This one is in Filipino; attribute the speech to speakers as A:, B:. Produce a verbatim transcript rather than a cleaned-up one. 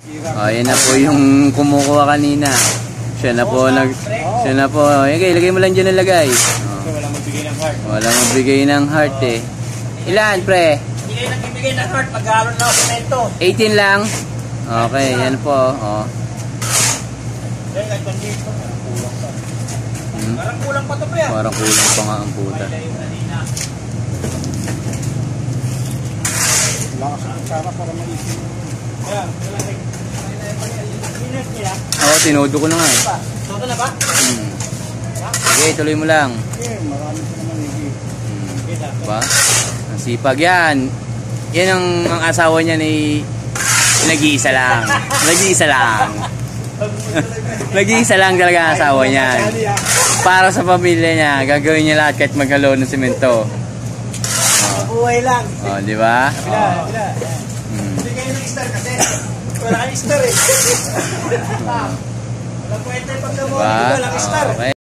A: Oh, yan na po yung kumukuha kanina. Siya na po nag siya na po. Okay, ilagay mo lang diyan ang lagay. Oh.
B: Walang magbigay ng heart.
A: Walang magbigay ng heart eh. Ilan, pre?
B: Bigay lang ibigay ng heart pag galon na komento.
A: eighteen lang. Okay, yan po. Oh. Hmm.
B: Parang kulang pa to pre.
A: Parang kulang pa nga ang puta.
B: Wala ka sa para para maisip. Ayan,
A: Oo, tinodo ko na nga eh.
B: Toto na ba?
A: Hmm. Okay, tuloy mo lang.
B: Okay, marami sa naman hindi.
A: Hmm. Diba? Ang sipag yan. Yan ang, ang asawa niya ni nag-iisa lang. Nag-iisa lang. Nag-iisa lang talaga ang asawa niya. Para sa pamilya niya, gagawin niya lahat kahit maghalo ng semento.
B: Mabuhay lang.
A: Oh, di ba?
B: Bila, bila. Hindi kayo nag-star kasi. Wala kang star eh. Walang kwenta yung pagkabuhay.
A: Diba?
B: Walang star.
A: Okay.